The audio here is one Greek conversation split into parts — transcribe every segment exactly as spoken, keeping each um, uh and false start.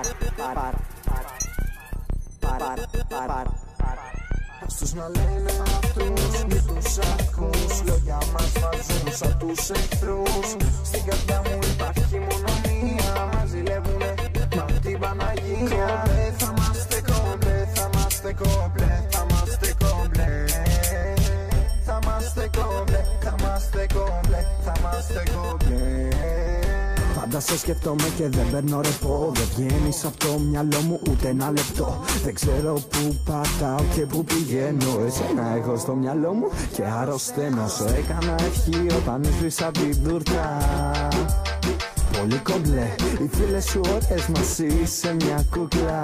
Αυτούς να λένε αυτούς, μη τους ακούς. Λόγια μας βάζουν σαν τους εχθρούς. Στην καρδιά μου υπάρχει μόνο μία. Μας ζηλεύουνε μα την Παναγία. Κόμπλε θα είμαστε κόμπλε, θα είμαστε κόμπλε, θα είμαστε κόμπλε. Θα είμαστε κόμπλε, θα είμαστε κόμπλε, θα είμαστε κόμπλε. Πάντα σε σκεφτόμαι και δεν παίρνω ρεπό. Δεν βγαίνεις από το μυαλό μου ούτε ένα λεπτό. Δεν ξέρω που πατάω και που πηγαίνω. Εσένα έχω στο μυαλό μου και αρρωσταίνω. Σου έκανα ευχή όταν έσβησα την τούρτα. Πολύ κομπλέ, οι φίλες σου ώρες μας είσαι μια κούκλα.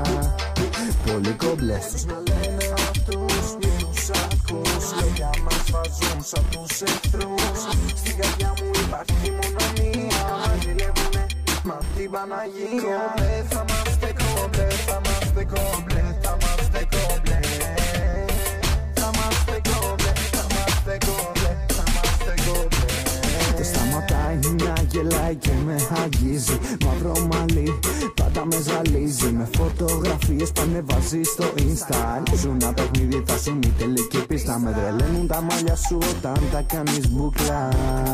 Πολύ κομπλέ. Στους να λένε αυτούς, μη τους ακούς. Λόγια μας βάζουν σαν τους εχθρούς. Στην καρδιά μου υπάρχει μόνο μία. Μας ζηλεύουνε μα την Παναγία. Κόμπλε θα είμαστε κόμπλε, θα είμαστε κόμπλε, θα είμαστε κόμπλε. Θα είμαστε κόμπλε, θα είμαστε κόμπλε, θα είμαστε κόμπλε. Δεν σταματάει να γελάει και με αγγίζει. Μαύρο μαλλί πάντα με ζαλίζει. Με φωτογραφίες που ανεβάζει στο Insta. Ζουν ένα παιχνίδι, θα σου μη τελική πίστα. Με τρελαίνουν τα μαλλιά σου όταν τα κάνεις μπουκλά.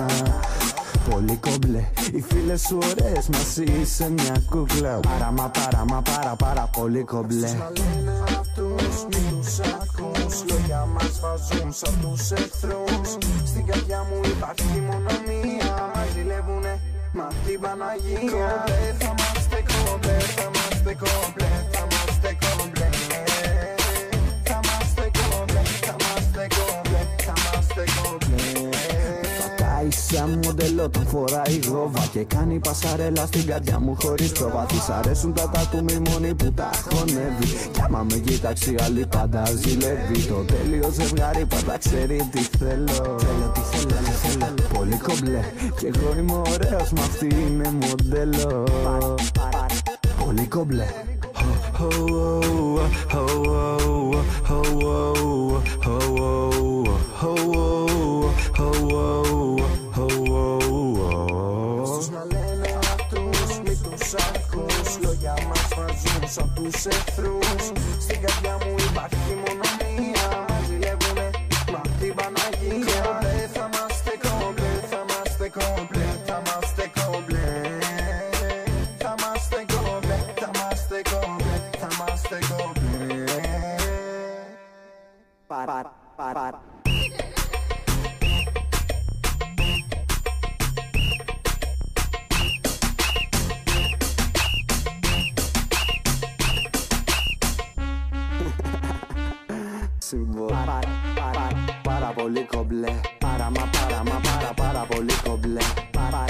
Πολύ κομπλέ, οι φίλες σου ωραίες μας είσαι μια κούκλα. Παράμα παράμα παρά παρά πολύ κομπλέ. Αυτούς να λένε αυτούς, μη τους ακούς. Λόγια μας βάζουν σαν τους εχθρούς. Στην καρδιά μου υπάρχει μόνο μία. Μας ζηλεύουνε μα την Παναγία. Κομπλέ θα είμαστε κομπλέ, θα είμαστε κομπλέ, θα είμαστε κομπλέ. Θα είμαστε κομπλέ, θα είμαστε κομπλέ, θα είμαστε κομπλέ. Σαν μοντελό τον φοράει γόβα και κάνει πασαρέλα στην καρδιά μου χωρίς πρόβα. Της αρέσουν τα τατού μη μόνη που τα χωνεύει. Κι άμα με κοιτάξει άλλη πάντα ζηλεύει. Το τέλειο ζευγάρι πάντα ξέρει τι θέλω. Θέλω τι θέλω, θέλω. Πολύ κομπλέ κι εγώ είμαι ωραίος μα αυτή είναι μοντέλο. Πολύ κομπλέ. Αυτούς να λένε αυτούς, μη τους ακούς. Λόγια μας βάζουν σαν τους εχθρούς. Στην καρδιά μου υπάρχει μόνο μία. Μας ζηλεύουνε μα την Παναγία. Κόμπλε θα είμαστε κόμπλε, θα είμαστε κόμπλε, θα είμαστε κόμπλε. Θα είμαστε κόμπλε, θα είμαστε κόμπλε, θα είμαστε κόμπλε. Παρ, παρ, παρ. Πάρα, πάρα, πάρα πολύ κομπλέ. Πάρα μα πάρα μα πάρα πάρα πολύ κομπλέ. Πάρα